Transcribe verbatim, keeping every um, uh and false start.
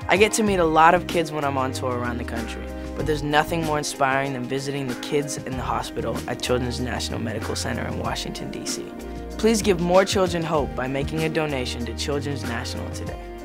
I get to meet a lot of kids when I'm on tour around the country, but there's nothing more inspiring than visiting the kids in the hospital at Children's National Medical Center in Washington, D C Please give more children hope by making a donation to Children's National today.